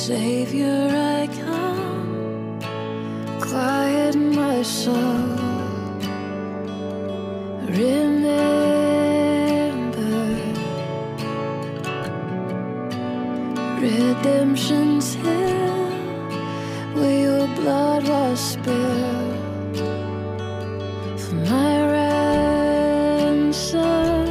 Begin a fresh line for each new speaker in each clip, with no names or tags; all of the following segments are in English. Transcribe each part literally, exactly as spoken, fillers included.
Savior, I come, quiet my soul. Remember, redemption's hill, where your blood was spilled for my ransom.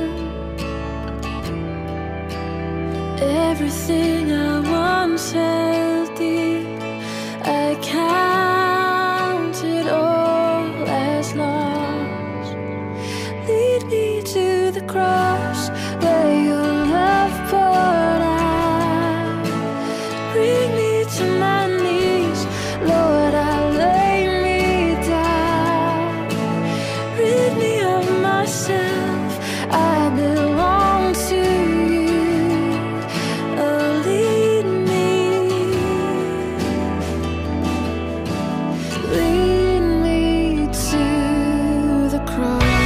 Everything I once held dear, I counted all as lost. Lead me to the cross where your love poured out. Bring me to my knees, Lord, I lay me down. Rid me of myself, I belong to you. Oh, lead me, lead me to the cross.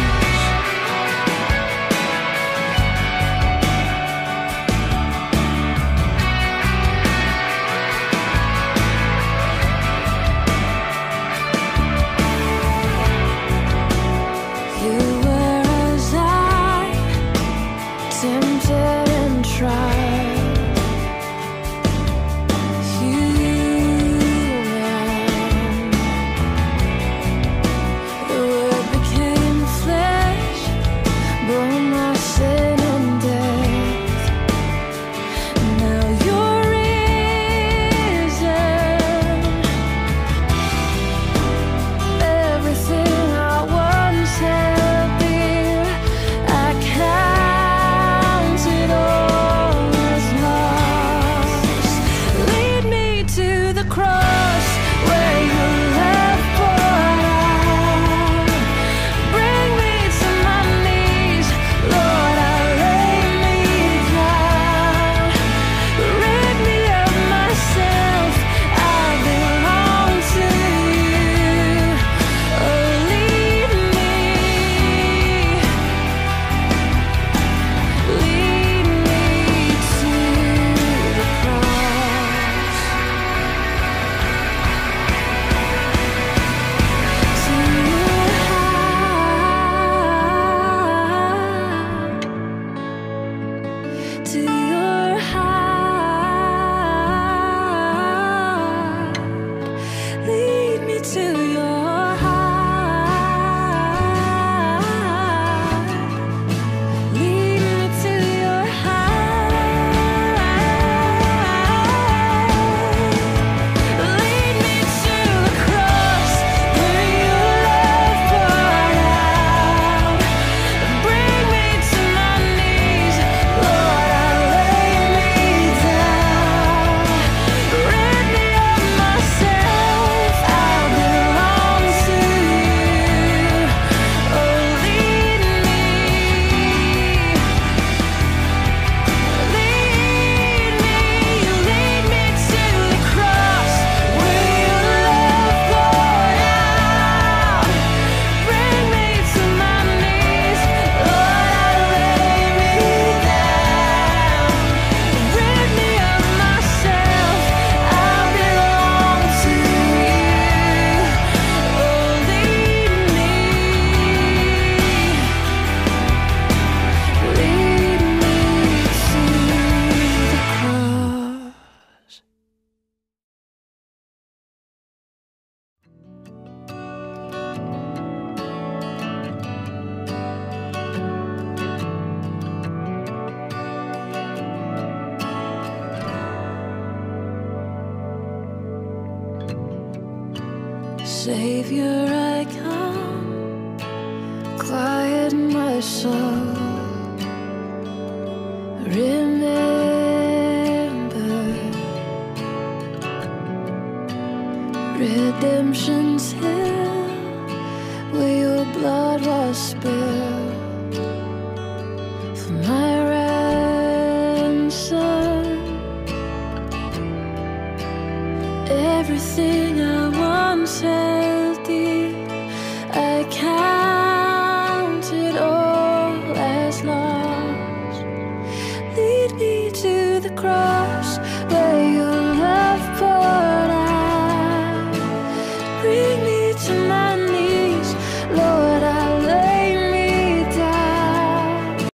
You were as I, tempted and tried. Human, the Word became flesh, bore my sin and death. Now you're risen. Everything I once held dear, I counted all as lost. Lead me to the cross where your love poured out. Bring me to my knees, Lord, I lay me down. Rid me of myself, I belong to you. Oh, lead me, lead me to the cross, to your heart, to your heart. Lead me to your heart. Lead me to your heart. Lead me to the cross where your love poured out. Bring me to my knees, Lord, I lay me down. Rid me of myself, I belong to you. Oh, lead me, lead me, lead me to the cross where your love poured out. Bring me to my knees, Lord, I lay me down. Rid me of myself, I belong to you. Oh, lead me, lead me to the cross. Savior, I come, quiet my soul. Remember, redemption's hill, where your blood was spilled for my ransom. Everything I once held dear, I counted all as lost. Lead me to the cross.